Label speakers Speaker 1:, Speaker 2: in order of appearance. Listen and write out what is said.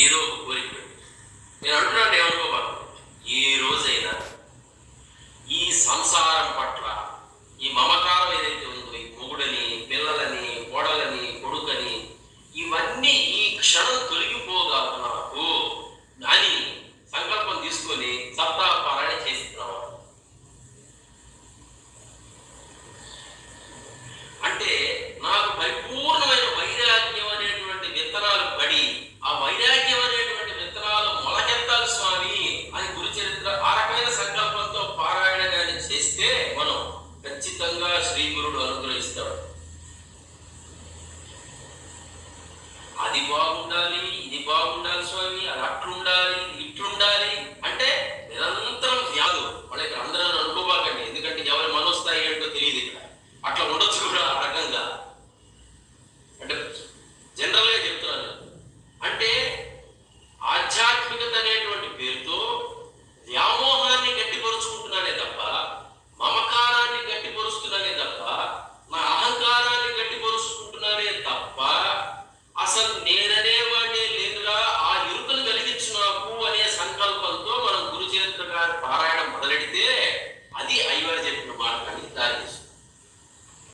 Speaker 1: ఏదో ఒక కోరిక పెట్టి. నేను అంటున్నాను ఏమనుకోబాకు, ఏ రోజైనా ఈ సంసారం పట్ల ఈ మమకారం ఏదైతే ఉందో, ఈ మొగుడని, పిల్లలని, కోడలని, కొడుకని, ఇవన్నీ ఈ క్షణం తొలగిపోగాక నాకు అని సంకల్పం తీసుకొని సప్తాహ పారాయణ చేస్తున్నాం. అంటే నాకు పరిపూర్ణమైన వైరాగ్యం అనేటువంటి విత్తనాలు పడి, ఆ వైరాగ్యం అనేటువంటి విత్తనాలు మొలకెత్తాలి స్వామి అని గురుచరిత్ర ఆ రకమైన సంకల్పంతో పారాయణ గాని చేస్తే మనం ఖచ్చితంగా శ్రీ గురుడు అనుగ్రహిస్తాడు. అది బాగుండాలి, ఇది బాగుండాలి స్వామి, అది అట్లుండాలి, ఇట్లుండాలి అంటే నిరంతరం వ్యాధు. వాళ్ళకి అందరూ అనుకోబాకండి, ఎందుకంటే ఎవరి మనోస్థాయి ఏంటో తెలియదు. ఇక్కడ అట్లా ఉండొచ్చు కూడా ఆ రకంగా. అంటే జనరల్గా చెప్తున్నాను. అంటే ఆధ్యాత్మికత అనేటువంటి పేరుతో వ్యామోహాన్ని గట్టిపరుచుకుంటున్నానే తప్ప, మమకారాన్ని గట్టిపరుస్తున్నానే తప్ప, నా అహంకారాన్ని గట్టిపరుచుకుంటున్నానే తప్ప, అసలు నేననే